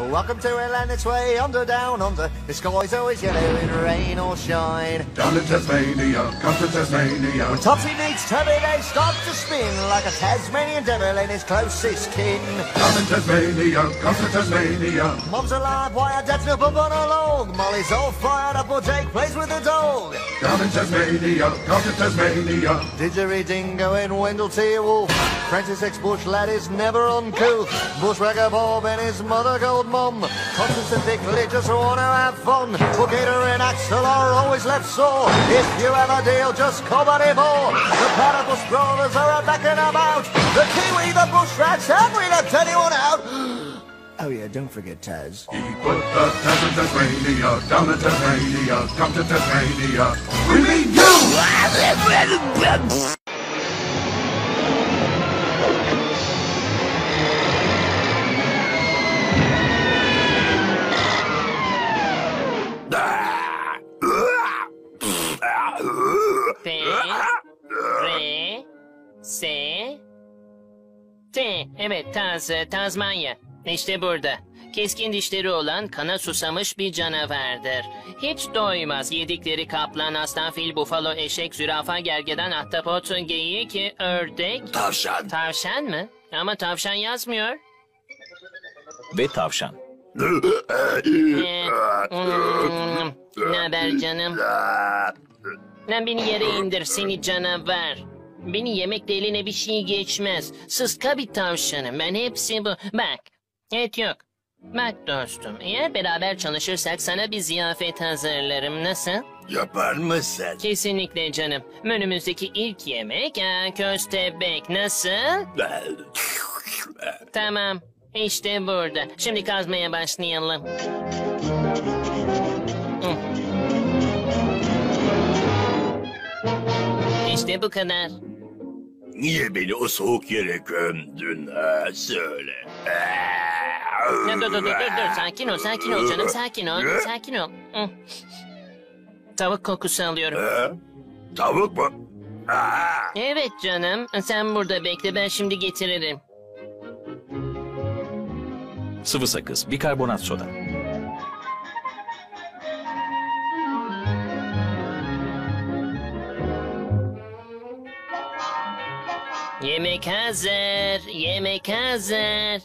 Welcome to Atlantic's Way, under, down, under. The sky's always yellow in rain or shine. Down to Tasmania, come to Tasmania. When Topsy meets Tubby, they start to spin like a Tasmanian devil and his closest kin. Down in Tasmania, come to Tasmania. Mom's alive, why her dad's up on a log. Molly's all fired up, while Jake plays with the dog. Down in Tasmania, come to Tasmania. Didgeridingo and Wendell T. Wolf. Francis X. Bush lad is never uncouth. Bushwhacker Bob and his mother gold mum. Constance and Bickley just wanna have fun. Boogator and Axel are always left sore. If you have a deal, just call Buddy Moore. The Platypus Brothers are a backing about. The Kiwi, the Bush Rats, have we left anyone out? Oh yeah, don't forget Taz. He put the Taz in Tasmania, down in Tasmania, come to Tasmania. We mean you! Evet, Tazmanya. İşte burada. Keskin dişleri olan, kana susamış bir canavardır. Hiç doymaz. Yedikleri kaplan, aslan, fil, bufalo, eşek, zürafa, gergedan, ahtapot, geyik, ördek... Tavşan. Tavşan mı? Ama tavşan yazmıyor. Ve tavşan. Ne haber canım? Lan beni yere indir seni canavar. Beni yemekle eline bir şey geçmez. Sıska bir tavşanım ben, hepsi bu. Bak, et yok. Bak dostum, eğer beraber çalışırsak sana bir ziyafet hazırlarım. Nasıl? Yapar mısın? Kesinlikle canım. Menümüzdeki ilk yemek köstebek. Nasıl? Tamam. İşte burada. Şimdi kazmaya başlayalım. İşte bu kadar. Niye beni o soğuk yere gömdün söyle. Dur. Sakin ol canım. Sakin ol. Tavuk kokusu alıyorum. Tavuk mu? Evet canım. Sen burada bekle, ben şimdi getiririm. Sıvı sakız, bikarbonat soda. Yemek hazır.